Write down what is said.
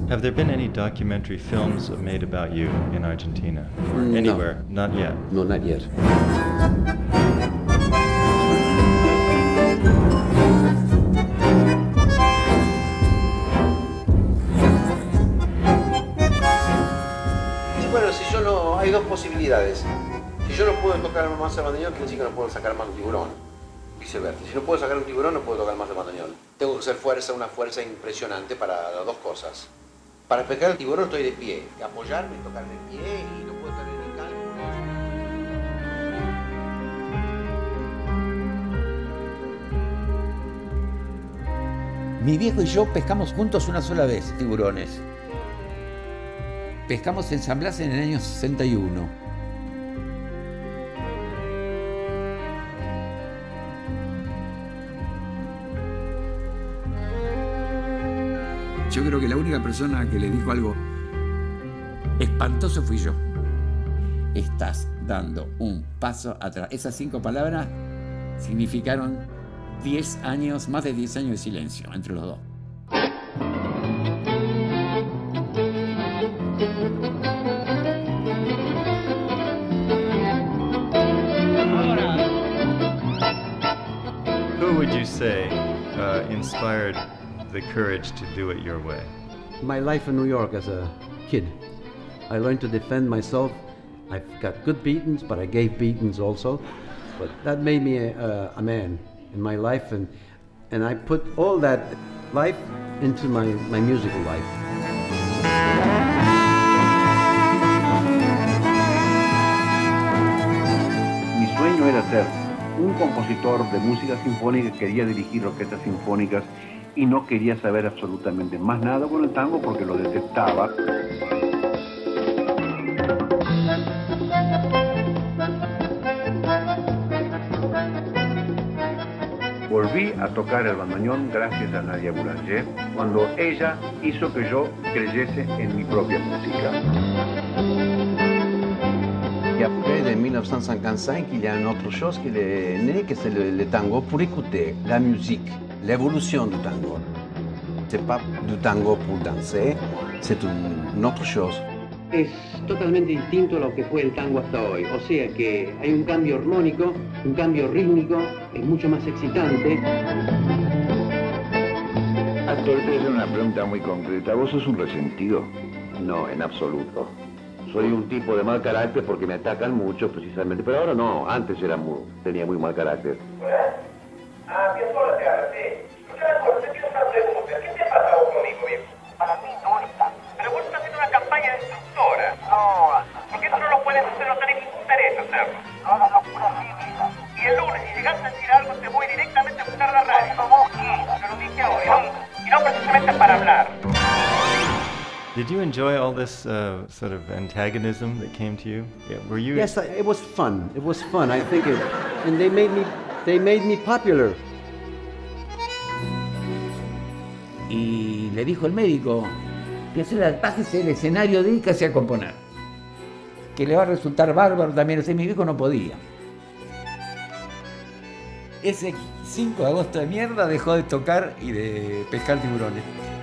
Have there been any documentary films made about you in Argentina or No. anywhere? Not yet. No, not yet. Bueno, si yo no... Hay dos posibilidades. Si yo no puedo tocar más el bandoneón, quiere decir que no puedo sacar más un tiburón. Viceversa. Si no puedo sacar un tiburón, no puedo tocar más el bandoneón. Tengo que hacer fuerza, una fuerza impresionante para las dos cosas. Para pescar el tiburón estoy de pie. Apoyarme, tocar de pie y no puedo estar en el cálculo. Mi viejo y yo pescamos juntos una sola vez tiburones. Pescamos en San Blas en el año 61. Yo creo que la única persona que le dijo algo espantoso fui yo. Estás dando un paso atrás. Esas 5 palabras significaron 10 años, más de 10 años de silencio entre los dos. Who would you say inspired the courage to do it your way? My life in New York as a kid. I learned to defend myself. I've got good beatings, but I gave beatings also. But that made me a man in my life, and I put all that life into my musical life. Mi sueño era ser un compositor de música sinfónica, quería dirigir orquestas sinfónicas y no quería saber absolutamente más nada con el tango porque lo detestaba. Volví a tocar el bandoneón gracias a Nadia Boulanger, cuando ella hizo que yo creyese en mi propia música. Et après, en 1955, il y a une autre chose qui est née, que c'est le tango pour écouter la musique, l'évolution du tango. C'est pas du tango pour danser, c'est une autre chose. Es totalmente distinto a lo que fue el tango hasta hoy. O sea que hay un cambio armónico, un cambio rítmico, es mucho más excitante. Astor, te voy a hacer una pregunta muy concreta. ¿Vos sos un resentido? No, en absoluto. Soy un tipo de mal carácter porque me atacan mucho, precisamente. Pero ahora no, antes tenía muy mal carácter. Ah, Piazzolla te habla, sí. Escuchame, te quiero hacer una pregunta. ¿Qué te pasa vos conmigo, viejo? Para mí no está. Pero vos estás haciendo una campaña destructora. No, porque eso no lo puedes hacer, no tenés ningún interés hacerlo. No, la locura sí, mira. Y el lunes, si llegas a decir algo, te voy directamente a buscar la radio. Como vos quieras. Te lo dije ahora, y no precisamente para hablar. Did you enjoy all this sort of antagonism that came to you? Yeah, were you? Yes, it was fun. It was fun. I think it, and they made me popular. Y le dijo el médico, Piazzolla, bájese el escenario, dedícase a componer. Que le va a resultar bárbaro también. O sea, mi viejo no podía. Ese 5 de agosto de mierda dejó de tocar y de pescar tiburones.